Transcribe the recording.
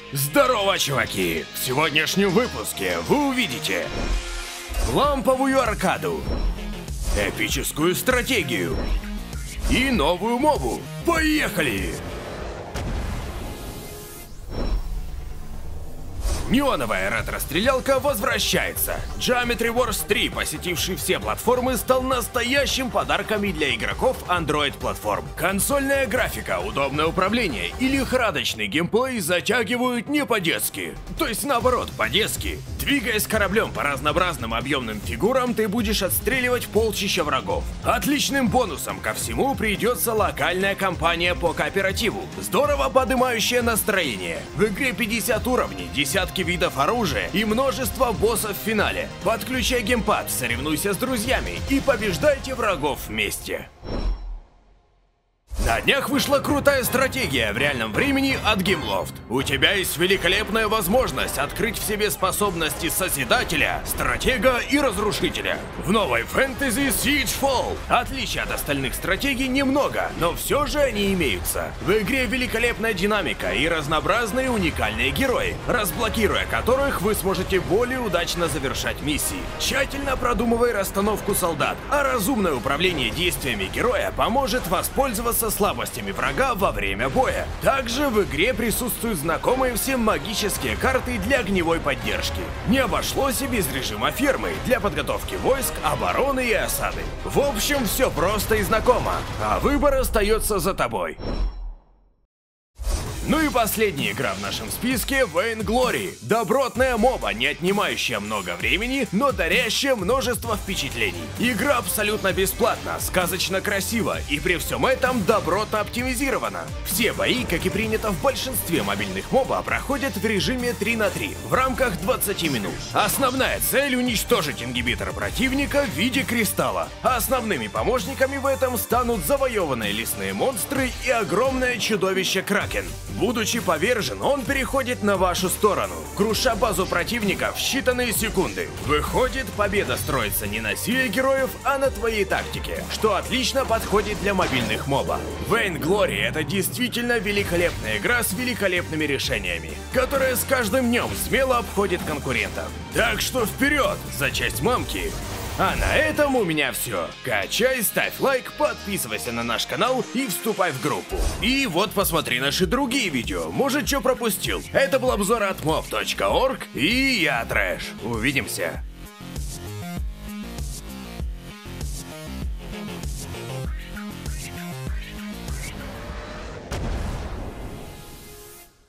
Здорово, чуваки! В сегодняшнем выпуске вы увидите ламповую аркаду, эпическую стратегию и новую мобу. Поехали! Неоновая ретро-стрелялка возвращается. Geometry Wars 3, посетивший все платформы, стал настоящим подарком для игроков Android-платформ. Консольная графика, удобное управление и лихорадочный геймплей затягивают не по-детски. То есть наоборот, по-детски. Двигаясь кораблем по разнообразным объемным фигурам, ты будешь отстреливать полчища врагов. Отличным бонусом ко всему придется локальная кампания по кооперативу, здорово поднимающая настроение. В игре 50 уровней, десятки видов оружия и множество боссов в финале. Подключай геймпад, соревнуйся с друзьями и побеждайте врагов вместе. На днях вышла крутая стратегия в реальном времени от Gameloft. У тебя есть великолепная возможность открыть в себе способности Созидателя, Стратега и Разрушителя. В новой фэнтези Siegefall. Отличий от остальных стратегий немного, но все же они имеются. В игре великолепная динамика и разнообразные уникальные герои, разблокируя которых вы сможете более удачно завершать миссии. Тщательно продумывай расстановку солдат, а разумное управление действиями героя поможет воспользоваться слабостями врага во время боя. Также в игре присутствуют знакомые всем магические карты для огневой поддержки. Не обошлось и без режима фермы для подготовки войск, обороны и осады. В общем, все просто и знакомо, а выбор остается за тобой. Ну и последняя игра в нашем списке — Vainglory. Добротная моба, не отнимающая много времени, но дарящая множество впечатлений. Игра абсолютно бесплатна, сказочно красива и при всем этом добротно оптимизирована. Все бои, как и принято в большинстве мобильных моба, проходят в режиме 3 на 3 в рамках 20 минут. Основная цель — уничтожить ингибитор противника в виде кристалла. А основными помощниками в этом станут завоеванные лесные монстры и огромное чудовище Кракен. Будучи повержен, он переходит на вашу сторону, круша базу противника в считанные секунды. Выходит, победа строится не на силе героев, а на твоей тактике, что отлично подходит для мобильных моба. Vainglory — это действительно великолепная игра с великолепными решениями, которая с каждым днем смело обходит конкурентов. Так что вперед за часть мамки! А на этом у меня все. Качай, ставь лайк, подписывайся на наш канал и вступай в группу. И вот посмотри наши другие видео, может, что пропустил. Это был обзор от mob.org, и я Трэш. Увидимся.